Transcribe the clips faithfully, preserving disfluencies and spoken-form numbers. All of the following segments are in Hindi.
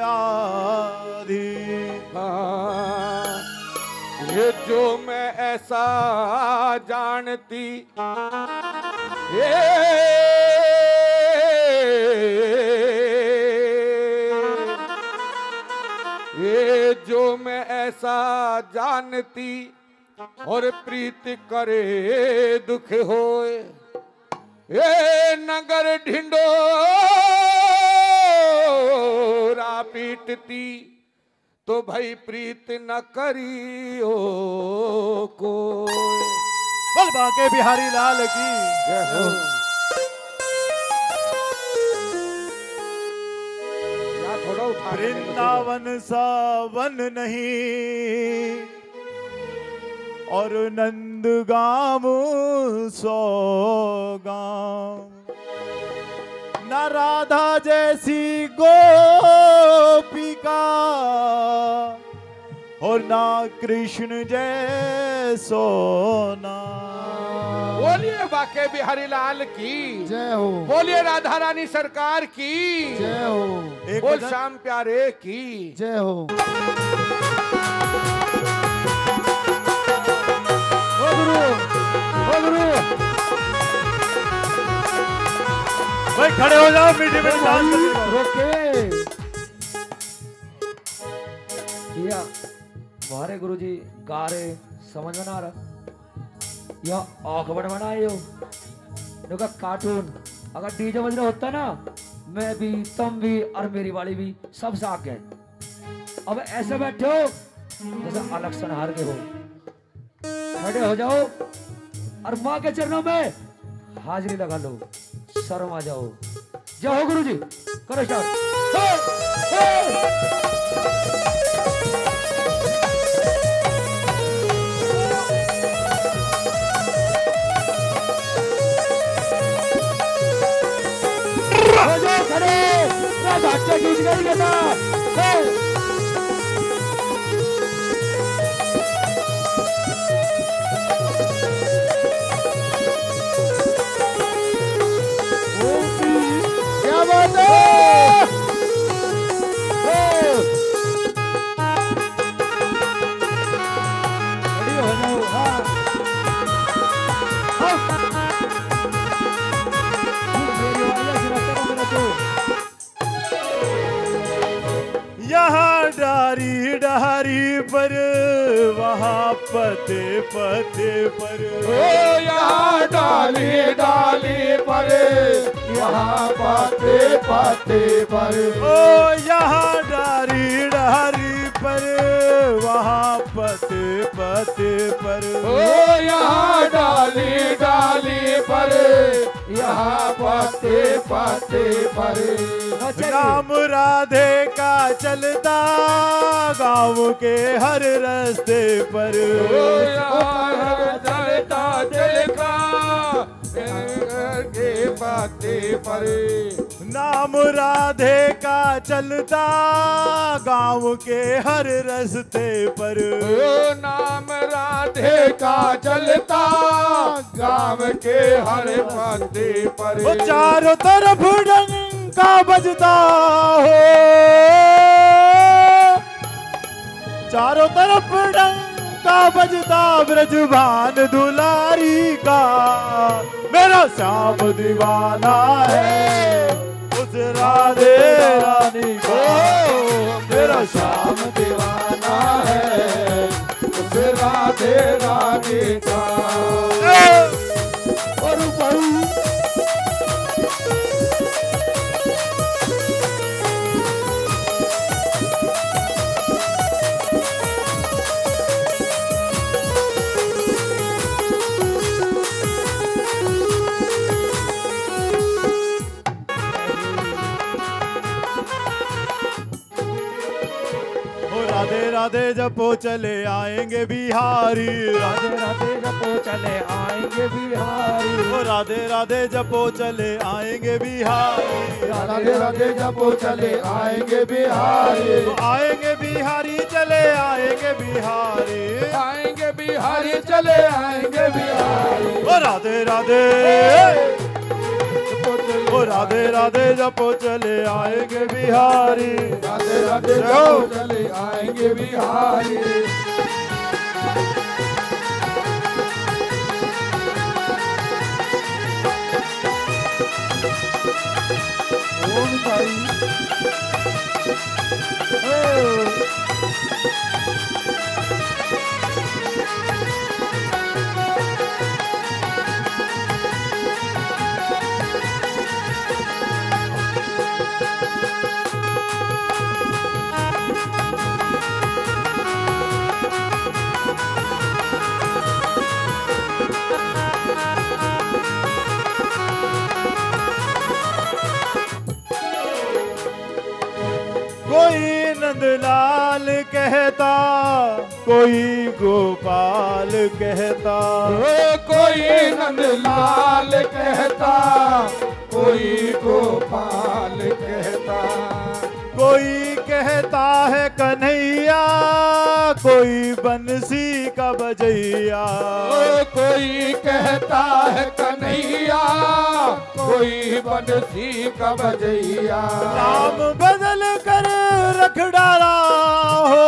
आधी। ये जो मैं ऐसा जानती, ये ये जो मैं ऐसा जानती और प्रीत करे दुख होए, ये नगर ढिंडोरा पीटती तो भाई प्रीत न करियो कोई। बोल बांके बिहारी लाल की जय हो। थोड़ा उठा। वृंदावन सा वन नहीं और नंदगाम सौ गाम, न राधा जैसी गोपिका और ना कृष्ण जैसो ना। बोलिए बाके बिहारी लाल की जय हो। बोलिए राधा रानी सरकार की जय हो। बोल श्याम प्यारे की जय हो। ओ गुरु, ओ गुरु भाई खड़े हो जाओ, मीठी मीठी डांस करो। ओके भैया हमारे गुरु जी गा रहे, समझ में ना आ रहा, या आंख बड़ बनाए हो का कार्टून। अगर डीजे बज रहा होता ना, मैं भी तुम भी और मेरी वाली भी सब साथ गए। अब ऐसे बैठे हो जैसे अलग सनहार के हो, खड़े हो जाओ और माँ के चरणों में हाजिरी लगा लो, शर्म आ जाओ। जय हो गुरु जी, करो स्टार्ट। खड़े घाटे गीत गाएंगे ना। क्या बात है। रेडी हो जाओ। हाँ यहाँ डारी डारी पर वहाँ पते पते पर, ओ यहाँ डाली डाली पर यहाँ पाते पाते पर, ओ यहाँ डारी डारी पर वहाँ पते पते पर, ओ यहाँ डाली डाली पर यहाँ पाते पाते पर। नाम राधे का चलता गाँव के हर रास्ते पर, ओ यहाँ चलता चलता के पाते पर। नाम राधे का चलता गाँव के हर रास्ते पर, ओ नाम राधे का चलता गाँव के हर पाते पर। वो चारों तरफ डंका बजता हो, चारों तरफ डंका बजता ब्रजभान दुलारी का, मेरा श्याम दीवाना है उस राधे रानी को, मेरा श्याम दीवाना है उस राधे रानी का। और भाई राधे राधे जपो चले आएंगे बिहारी, राधे राधे जपो चले आएंगे बिहारी, ओ राधे राधे जपो चले आएंगे बिहारी, राधे राधे जपो चले आएंगे बिहारी, तो आएंगे बिहारी चले आएंगे बिहारी, आएंगे बिहारी चले आएंगे बिहारी। ओ राधे राधे ओ राधे राधे जपो चले आएंगे बिहारी, राधे राधे जपो चले आएंगे बिहारी। ओम साई कोई नंदलाल कहता, कोई गोपाल कहता, ओ कोई नंदलाल कहता, कोई गोपाल कहता, कोई कहता है कन्हैया, कोई बंसी का बजैया। ओ कोई कहता है कन्हैया, कोई बंसी का बजैया। नाम बदल कर रख डाला हो,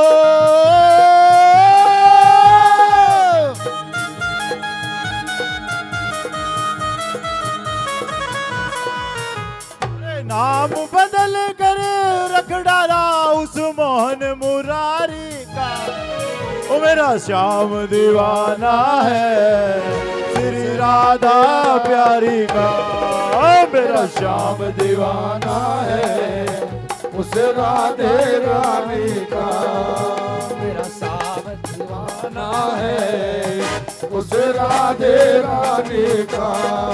नाम बदल कर रख डाला उस मोहन मुरारी का। ओ मेरा श्याम दीवाना है श्री राधा प्यारी का। ओ मेरा श्याम दीवाना है उस राधे रानी का। मेरा श्याम दीवाना है उस राधे रानी का।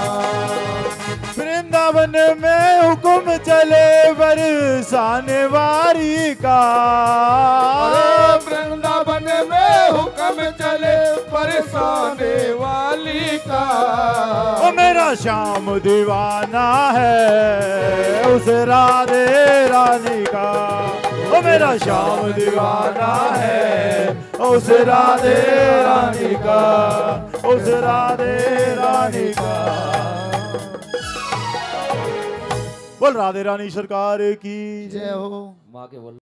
वृंदावन में हुक्म चले बरसाने वारी का। अरे वृंदावन में हुक्म चले बरसाने वाली का। ओ मेरा श्याम दीवाना है उस राधे रानी का। ओ मेरा श्याम दीवाना है उस राधे रानी का, उस राधे रानी का। बोल राधे रानी सरकार की जय हो। माँ के बोल।